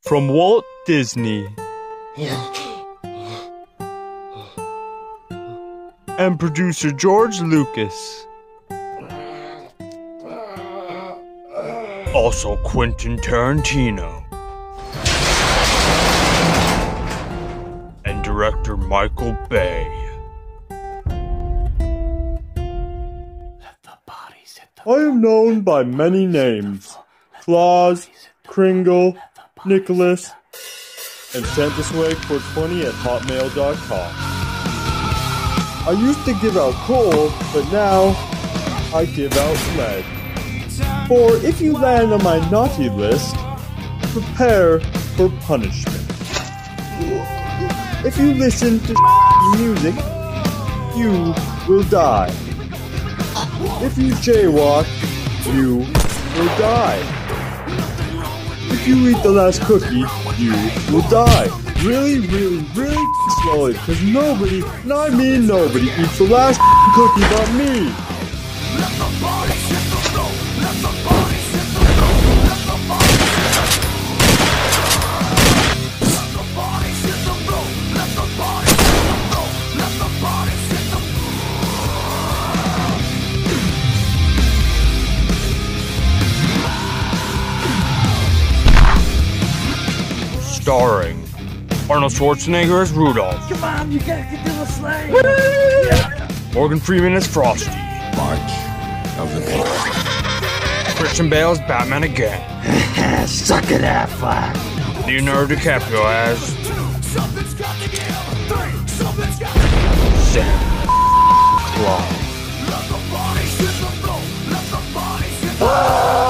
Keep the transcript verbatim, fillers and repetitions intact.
from Walt Disney. And producer George Lucas. Also Quentin Tarantino. And director Michael Bay. I am known by many names. Claus, Kringle, Nicholas, and SantaSwag four twenty at hotmail dot com. I used to give out coal, but now I give out lead. For if you land on my naughty list, prepare for punishment. If you listen to music, you will die. If you jaywalk, you will die. If you eat the last cookie, you will die. Really, really, really slowly, because nobody, and I mean nobody, eats the last cookie but me. Let the bodies hit the floor. Let the bodies hit the floor. Let the bodies hit the floor. Let the bodies hit the floor. Let the bodies hit the floor. Let the bodies hit the floor. Starring Arnold Schwarzenegger as Rudolph. Come on, you gotta get to the sleigh. Yeah. Morgan Freeman as Frosty. March of the Dead. Christian Bale as Batman again. Suck it, Affleck. Leonardo DiCaprio as Santa Claus.